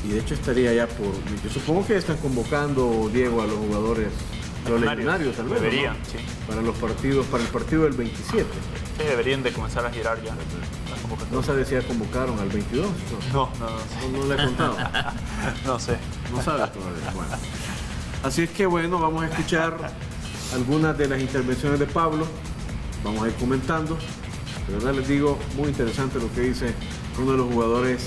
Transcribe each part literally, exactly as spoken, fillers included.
Y de hecho estaría ya por... Yo supongo que están convocando, Diego, a los jugadores, a los legionarios tal vez. Deberían, ¿no? sí. Para los partidos, para el partido del veintisiete. Sí, deberían de comenzar a girar ya. No sabes si ya convocaron al veintidós. No, no, no. No, no le he contado. No sé. No sabes todavía. Bueno. Así es que bueno, vamos a escuchar algunas de las intervenciones de Pablo. Vamos a ir comentando. De verdad les digo, muy interesante lo que dice uno de los jugadores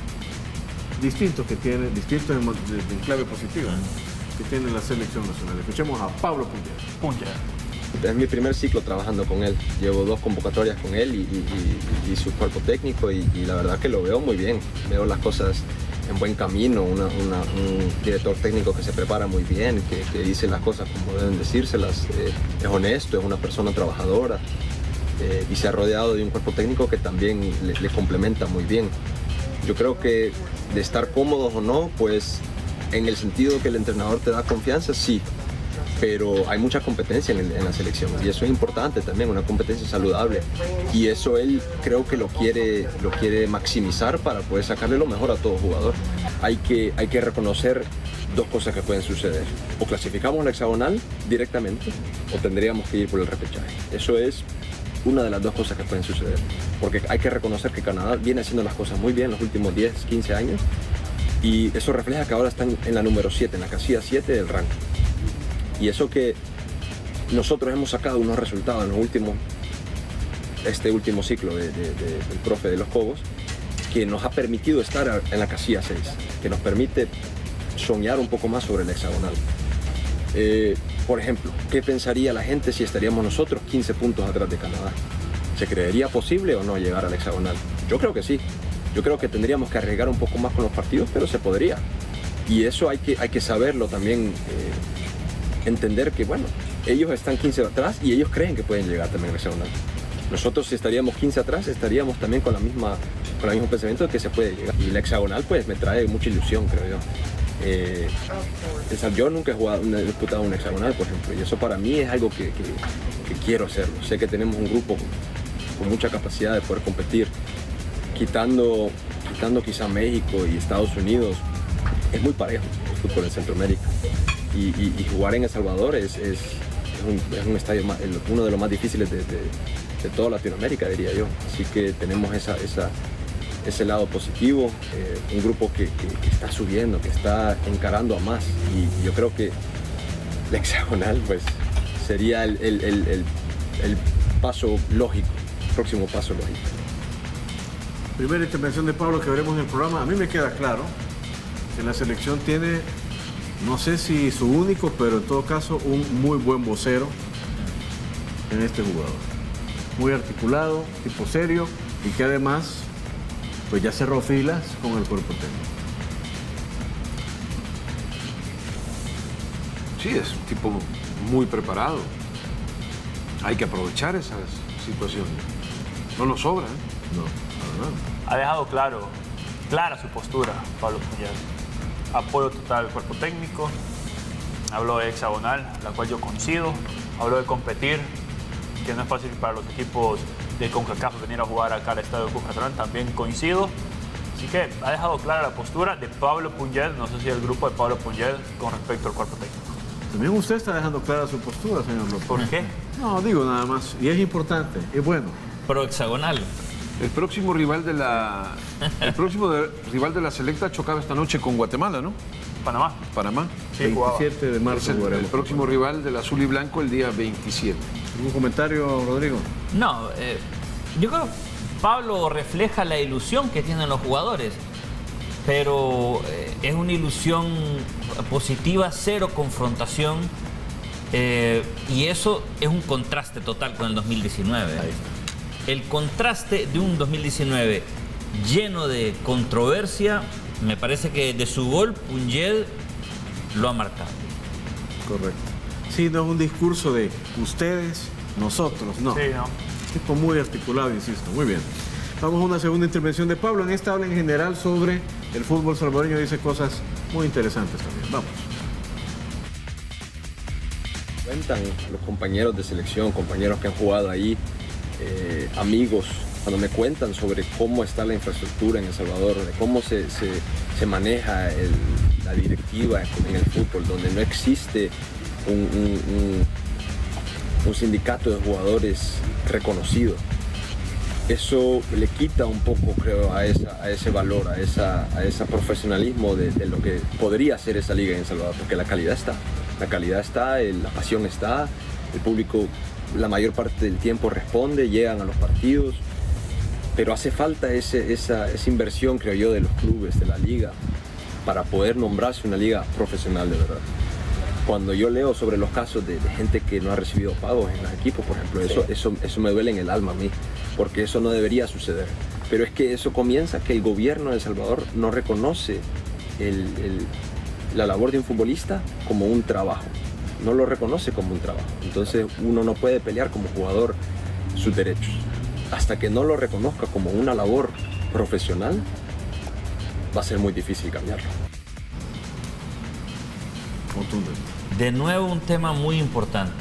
distintos que tiene, distintos en, en clave positiva, que tiene la selección nacional. Escuchemos a Pablo Punlled. Punlled. Es mi primer ciclo trabajando con él. Llevo dos convocatorias con él y, y, y, y su cuerpo técnico y, y la verdad que lo veo muy bien. Veo las cosas en buen camino, una, una, un director técnico que se prepara muy bien, que, que dice las cosas como deben decírselas, eh, es honesto, es una persona trabajadora eh, y se ha rodeado de un cuerpo técnico que también le, le complementa muy bien. Yo creo que de estar cómodos o no, pues en el sentido que el entrenador te da confianza, sí, pero hay mucha competencia en, el, en la selección y eso es importante también, una competencia saludable y eso él creo que lo quiere, lo quiere maximizar para poder sacarle lo mejor a todo jugador. Hay que, hay que reconocer dos cosas que pueden suceder, o clasificamos la hexagonal directamente o tendríamos que ir por el repechaje. Eso es una de las dos cosas que pueden suceder, porque hay que reconocer que Canadá viene haciendo las cosas muy bien los últimos diez, quince años y eso refleja que ahora están en la número siete, en la casilla siete del ranking. Y eso que nosotros hemos sacado unos resultados en los últimos, este último ciclo de, de, de, del profe de los Cobos, que nos ha permitido estar en la casilla seis, que nos permite soñar un poco más sobre el hexagonal. Eh, por ejemplo, ¿qué pensaría la gente si estaríamos nosotros quince puntos atrás de Canadá? ¿Se creería posible o no llegar al hexagonal? Yo creo que sí. Yo creo que tendríamos que arriesgar un poco más con los partidos, pero se podría. Y eso hay que, hay que saberlo también, eh, entender que, bueno, ellos están quince atrás y ellos creen que pueden llegar también al hexagonal. Nosotros si estaríamos quince atrás, estaríamos también con, la misma, con el mismo pensamiento de que se puede llegar. Y el hexagonal pues me trae mucha ilusión, creo yo. Eh, yo nunca he, jugado, he disputado un hexagonal, por ejemplo, y eso para mí es algo que, que, que quiero hacerlo. Sé que tenemos un grupo con, con mucha capacidad de poder competir, quitando, quitando quizá México y Estados Unidos. Es muy parejo el fútbol en Centroamérica y, y, y jugar en El Salvador es, es, es, un, es un estadio más, uno de los más difíciles de, de, de toda Latinoamérica, diría yo. Así que tenemos esa, esa, ese lado positivo, eh, un grupo que, que, que está subiendo, que está encarando a más y yo creo que la hexagonal pues, sería el, el, el, el, el paso lógico, el próximo paso lógico. Primera intervención de Pablo que veremos en el programa. A mí me queda claro que la selección tiene, no sé si su único, pero en todo caso un muy buen vocero en este jugador. Muy articulado, tipo serio y que además pues ya cerró filas con el cuerpo técnico. Sí, es un tipo muy preparado. Hay que aprovechar esas situaciones. No nos sobra, ¿eh? No, para nada. Ha dejado claro, clara su postura, Pablo Punlled. Apoyo total al cuerpo técnico. Habló de hexagonal, la cual yo coincido. Habló de competir, que no es fácil para los equipos de CONCACAF venir a jugar acá al estadio de Cuscatlán, también coincido. Así que ha dejado clara la postura de Pablo Punlled, no sé si el grupo de Pablo Punlled, con respecto al cuerpo técnico. También usted está dejando clara su postura, señor López. ¿Por qué? No, digo nada más. Y es importante, es bueno. Pro hexagonal. El próximo rival de la, el próximo de, rival de la selecta chocaba esta noche con Guatemala, ¿no? Panamá. Panamá. Sí, jugaba. veintisiete de marzo. Es el, el próximo rival del azul y blanco el día veintisiete. ¿Algún comentario, Rodrigo? No, eh, yo creo que Pablo refleja la ilusión que tienen los jugadores, pero eh, es una ilusión positiva, cero confrontación, eh, y eso es un contraste total con el dos mil diecinueve. Ahí está. El contraste de un dos mil diecinueve lleno de controversia, me parece que de su gol Punlled lo ha marcado. Correcto. Sí, no es un discurso de ustedes, nosotros, no. Sí, no. Tipo muy articulado, insisto. Muy bien. Vamos a una segunda intervención de Pablo. En esta habla en general sobre el fútbol salvadoreño, dice cosas muy interesantes también. Vamos. Cuentan los compañeros de selección, compañeros que han jugado ahí, eh, amigos cuando me cuentan sobre cómo está la infraestructura en El Salvador, de cómo se, se, se maneja el, la directiva en el fútbol, donde no existe un, un, un, un sindicato de jugadores reconocido. Eso le quita un poco, creo, a, esa, a ese valor, a, esa, a ese profesionalismo de, de lo que podría ser esa liga en El Salvador, porque la calidad está, la calidad está, el, la pasión está, el público la mayor parte del tiempo responde, llegan a los partidos, pero hace falta ese, esa, esa inversión, creo yo, de los clubes, de la liga, para poder nombrarse una liga profesional de verdad. Cuando yo leo sobre los casos de, de gente que no ha recibido pagos en los equipos, por ejemplo, eso, sí. eso, eso me duele en el alma a mí, porque eso no debería suceder. Pero es que eso comienza que el gobierno de El Salvador no reconoce el, el, la labor de un futbolista como un trabajo, no lo reconoce como un trabajo. Entonces uno no puede pelear como jugador sus derechos. Hasta que no lo reconozca como una labor profesional, va a ser muy difícil cambiarlo. De nuevo un tema muy importante.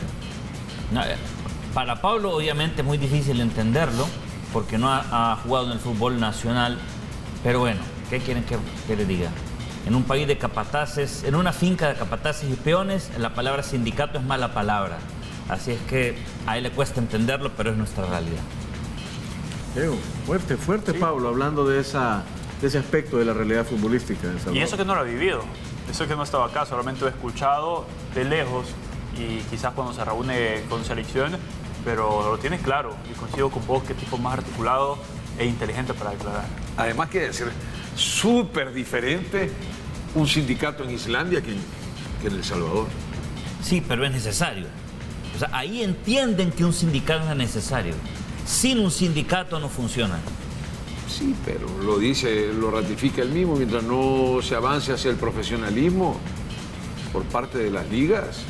Para Pablo obviamente es muy difícil entenderlo porque no ha, ha jugado en el fútbol nacional, pero bueno, ¿qué quieren que, que le diga? En un país de capataces, en una finca de capataces y peones, la palabra sindicato es mala palabra. Así es que a él le cuesta entenderlo, pero es nuestra realidad. Diego, fuerte, fuerte, sí. Pablo, hablando de, esa, de ese aspecto de la realidad futbolística en El Salvador. Y eso que no lo ha vivido. Eso que no estaba acá, solamente lo he escuchado de lejos y quizás cuando se reúne con selecciones, pero lo tienes claro y coincido con vos que tipo más articulado e inteligente para declarar. Además que debe ser súper diferente un sindicato en Islandia que, que en El Salvador. Sí, pero es necesario. O sea, ahí entienden que un sindicato es necesario. Sin un sindicato no funciona. Sí, pero lo dice, lo ratifica él mismo, mientras no se avance hacia el profesionalismo por parte de las ligas.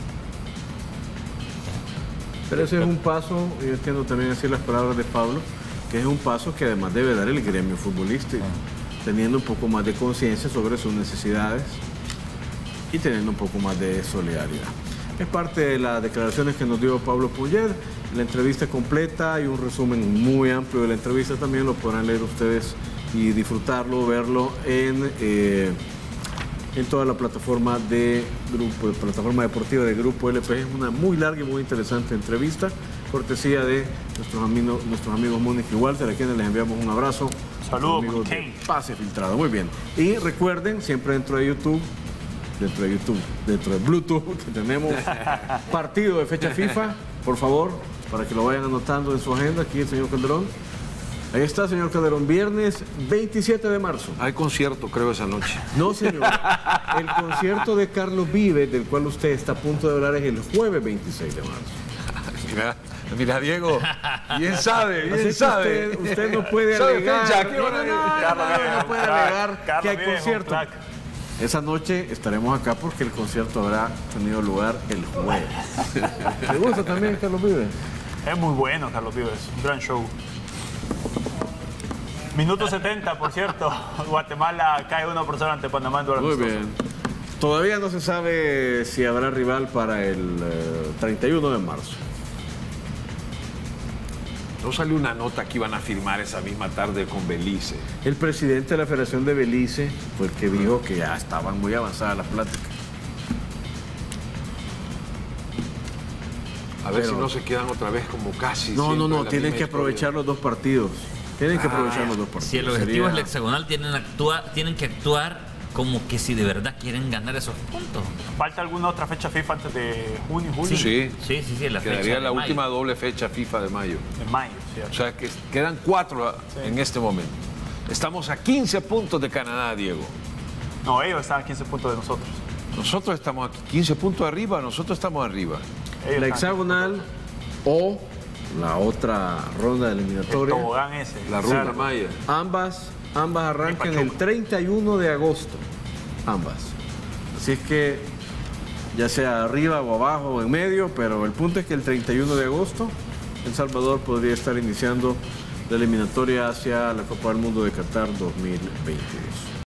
Pero ese es un paso, yo entiendo también decir las palabras de Pablo, que es un paso que además debe dar el gremio futbolístico, teniendo un poco más de conciencia sobre sus necesidades y teniendo un poco más de solidaridad. Es parte de las declaraciones que nos dio Pablo Puget. La entrevista completa y un resumen muy amplio de la entrevista también lo podrán leer ustedes y disfrutarlo, verlo en, eh, en toda la plataforma, de grupo, plataforma deportiva de Grupo L P. Es una muy larga y muy interesante entrevista, cortesía de nuestros amigos, nuestros amigos Mónica y Walter, a quienes les enviamos un abrazo. Saludos, Pase Filtrado. Muy bien. Y recuerden, siempre dentro de YouTube, dentro de YouTube, dentro de Bluetooth, que tenemos partido de fecha FIFA, por favor, para que lo vayan anotando en su agenda, aquí el señor Calderón. Ahí está, señor Calderón, viernes veintisiete de marzo. Hay concierto, creo, esa noche. No, señor. El concierto de Carlos Vives, del cual usted está a punto de hablar, es el jueves veintiséis de marzo. Mira, mira, Diego, bien sabe, bien sabe. Usted, usted no puede alegar. ¿Qué fecha? ¿Qué hora? No, no, no, Carlos no, Vives, no puede crack. alegar Carlos que hay Vives, concierto. Esa noche estaremos acá porque el concierto habrá tenido lugar el jueves. ¿Te gusta también Carlos Vives? Es muy bueno, Carlos Vives. Un gran show. Minuto setenta, por cierto. Guatemala cae uno por cero ante Panamá en duelo Muy amistoso. bien. Todavía no se sabe si habrá rival para el eh, treinta y uno de marzo. No salió una nota que iban a firmar esa misma tarde con Belice. El presidente de la Federación de Belice fue el que dijo que ya estaban muy avanzadas las pláticas. A ver Pero, si no se quedan otra vez como casi. No, no, no, tienen que historia. aprovechar los dos partidos. Tienen que Ah, aprovechar los dos partidos. Si el objetivo Sería... es el hexagonal, tienen, actúa, tienen que actuar como que si de verdad quieren ganar esos puntos. ¿Falta alguna otra fecha FIFA antes de junio y julio? Sí. Sí, sí, sí, la fecha Quedaría de la mayo. última doble fecha FIFA de mayo. En mayo, ¿cierto? O sea que quedan cuatro en este momento. Estamos a quince puntos de Canadá, Diego. No, ellos están a quince puntos de nosotros. Nosotros estamos aquí quince puntos arriba, nosotros estamos arriba. Ellos La están hexagonal o la otra ronda de el eliminatoria. tobogán ese. La ruta Claro. maya. Ambas, ambas arrancan Pachuca. el treinta y uno de agosto. Ambas. Así es que ya sea arriba o abajo o en medio, pero el punto es que el treinta y uno de agosto El Salvador podría estar iniciando la eliminatoria hacia la Copa del Mundo de Qatar dos mil veintidós.